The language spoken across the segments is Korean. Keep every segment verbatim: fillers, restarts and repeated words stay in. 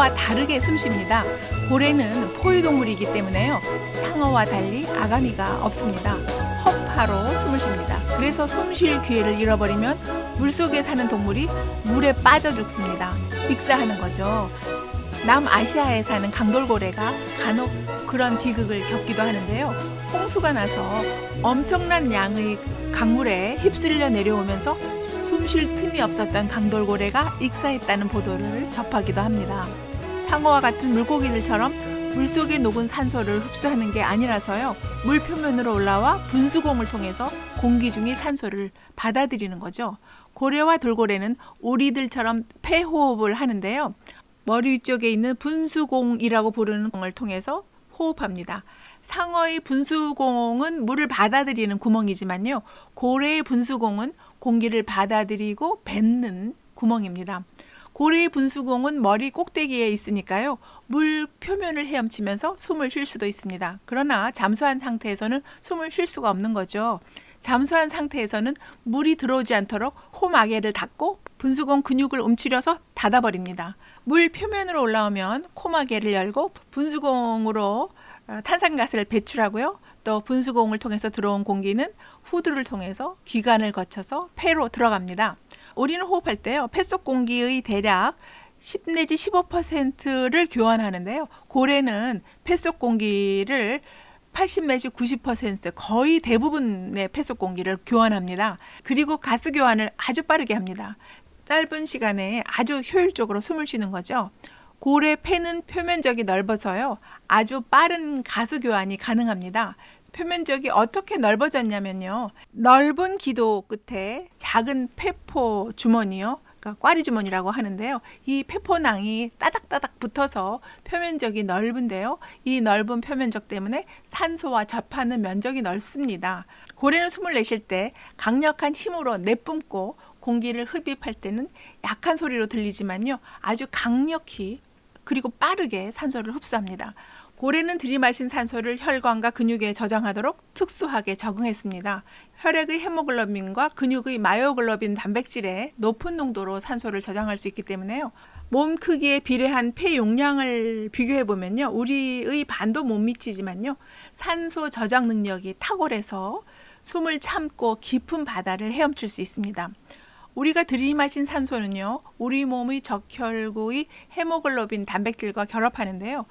상어와 다르게 숨쉽니다. 고래는 포유동물이기 때문에요. 상어와 달리 아가미가 없습니다. 허파로 숨을 쉽니다. 그래서 숨쉴 기회를 잃어버리면 물속에 사는 동물이 물에 빠져 죽습니다. 익사하는 거죠. 남아시아에 사는 강돌고래가 간혹 그런 비극을 겪기도 하는데요. 홍수가 나서 엄청난 양의 강물에 휩쓸려 내려오면서 숨쉴 틈이 없었던 강돌고래가 익사했다는 보도를 접하기도 합니다. 상어와 같은 물고기들처럼 물속에 녹은 산소를 흡수하는 게 아니라서요. 물 표면으로 올라와 분수공을 통해서 공기 중의 산소를 받아들이는 거죠. 고래와 돌고래는 우리들처럼 폐호흡을 하는데요. 머리 위쪽에 있는 분수공이라고 부르는 공을 통해서 호흡합니다. 상어의 분수공은 물을 받아들이는 구멍이지만요. 고래의 분수공은 공기를 받아들이고 뱉는 구멍입니다. 고래의 분수공은 머리 꼭대기에 있으니까요. 물 표면을 헤엄치면서 숨을 쉴 수도 있습니다. 그러나 잠수한 상태에서는 숨을 쉴 수가 없는 거죠. 잠수한 상태에서는 물이 들어오지 않도록 코마개를 닫고 분수공 근육을 움츠려서 닫아버립니다. 물 표면으로 올라오면 코마개를 열고 분수공으로 탄산가스를 배출하고요. 또 분수공을 통해서 들어온 공기는 후두를 통해서 기관을 거쳐서 폐로 들어갑니다. 우리는 호흡할 때요. 폐 속 공기의 대략 십 내지 십오 퍼센트를 교환하는데요. 고래는 폐 속 공기를 팔십 내지 구십 퍼센트 거의 대부분의 폐 속 공기를 교환합니다. 그리고 가스 교환을 아주 빠르게 합니다. 짧은 시간에 아주 효율적으로 숨을 쉬는 거죠. 고래 폐는 표면적이 넓어서요. 아주 빠른 가스 교환이 가능합니다. 표면적이 어떻게 넓어졌냐면요. 넓은 기도 끝에 작은 폐포 주머니요. 그러니까 꽈리 주머니라고 하는데요. 이 폐포낭이 따닥따닥 붙어서 표면적이 넓은데요. 이 넓은 표면적 때문에 산소와 접하는 면적이 넓습니다. 고래는 숨을 내쉴 때 강력한 힘으로 내뿜고 공기를 흡입할 때는 약한 소리로 들리지만요. 아주 강력히 그리고 빠르게 산소를 흡수합니다. 고래는 들이마신 산소를 혈관과 근육에 저장하도록 특수하게 적응했습니다. 혈액의 헤모글로빈과 근육의 마요글로빈 단백질에 높은 농도로 산소를 저장할 수 있기 때문에요. 몸 크기에 비례한 폐 용량을 비교해 보면요. 우리의 반도 못 미치지만요. 산소 저장 능력이 탁월해서 숨을 참고 깊은 바다를 헤엄칠 수 있습니다. 우리가 들이마신 산소는요. 우리 몸의 적혈구의 헤모글로빈 단백질과 결합하는데요.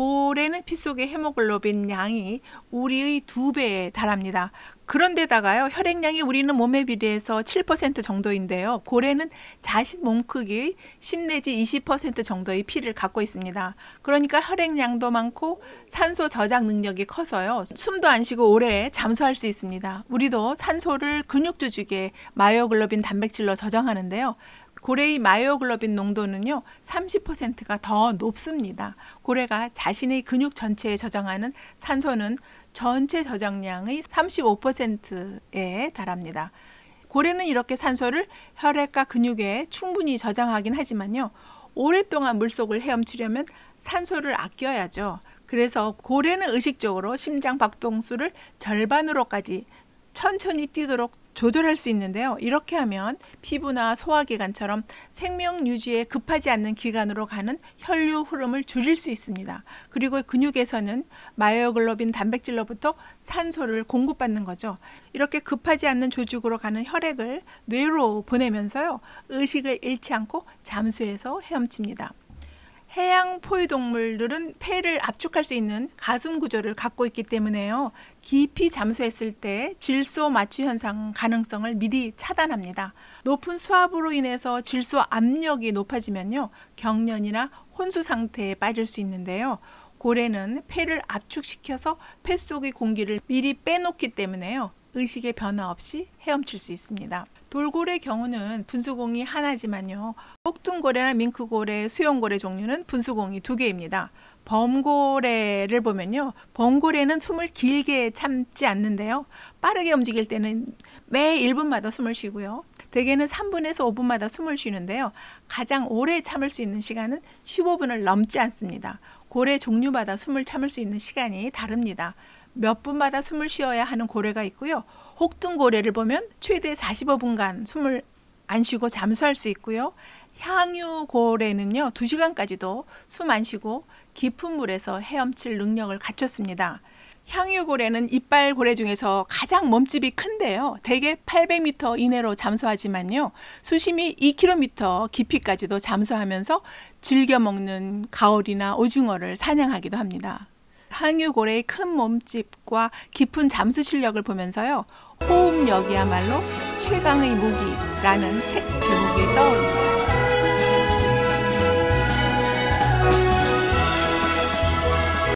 고래는 피 속의 헤모글로빈 양이 우리의 두 배에 달합니다. 그런데다가요. 혈액량이 우리는 몸에 비례해서 칠 퍼센트 정도인데요. 고래는 자신 몸 크기의 십 내지 이십 퍼센트 정도의 피를 갖고 있습니다. 그러니까 혈액량도 많고 산소 저장 능력이 커서요. 숨도 안 쉬고 오래 잠수할 수 있습니다. 우리도 산소를 근육 조직에 마요글로빈 단백질로 저장하는데요. 고래의 마요글로빈 농도는요. 삼십 퍼센트가 더 높습니다. 고래가 자신의 근육 전체에 저장하는 산소는 전체 저장량의 삼십오 퍼센트에 달합니다. 고래는 이렇게 산소를 혈액과 근육에 충분히 저장하긴 하지만요. 오랫동안 물속을 헤엄치려면 산소를 아껴야죠. 그래서 고래는 의식적으로 심장 박동수를 절반으로까지 천천히 뛰도록 조절할 수 있는데요. 이렇게 하면 피부나 소화기관처럼 생명 유지에 급하지 않는 기관으로 가는 혈류 흐름을 줄일 수 있습니다. 그리고 근육에서는 마요글로빈 단백질로부터 산소를 공급받는 거죠. 이렇게 급하지 않는 조직으로 가는 혈액을 뇌로 보내면서요. 의식을 잃지 않고 잠수해서 헤엄칩니다. 해양 포유동물들은 폐를 압축할 수 있는 가슴 구조를 갖고 있기 때문에요. 깊이 잠수했을 때 질소 마취 현상 가능성을 미리 차단합니다. 높은 수압으로 인해서 질소 압력이 높아지면요. 경련이나 혼수 상태에 빠질 수 있는데요. 고래는 폐를 압축시켜서 폐 속의 공기를 미리 빼놓기 때문에요. 의식의 변화 없이 헤엄칠 수 있습니다. 돌고래 경우는 분수공이 하나지만요. 혹등고래나 밍크고래, 수염고래 종류는 분수공이 두 개입니다. 범고래를 보면요. 범고래는 숨을 길게 참지 않는데요. 빠르게 움직일 때는 매 일 분마다 숨을 쉬고요. 대개는 삼 분에서 오 분마다 숨을 쉬는데요. 가장 오래 참을 수 있는 시간은 십오 분을 넘지 않습니다. 고래 종류마다 숨을 참을 수 있는 시간이 다릅니다. 몇 분마다 숨을 쉬어야 하는 고래가 있고요. 혹등고래를 보면 최대 사십오 분간 숨을 안 쉬고 잠수할 수 있고요. 향유고래는요, 두 시간까지도 숨 안 쉬고 깊은 물에서 헤엄칠 능력을 갖췄습니다. 향유고래는 이빨 고래 중에서 가장 몸집이 큰데요. 대개 팔백 미터 이내로 잠수하지만요, 수심이 이 킬로미터 깊이까지도 잠수하면서 즐겨 먹는 가오리나 오징어를 사냥하기도 합니다. 향유고래의 큰 몸집과 깊은 잠수 실력을 보면서요, 호흡력이야말로 최강의 무기라는 책 제목이 떠오릅니다.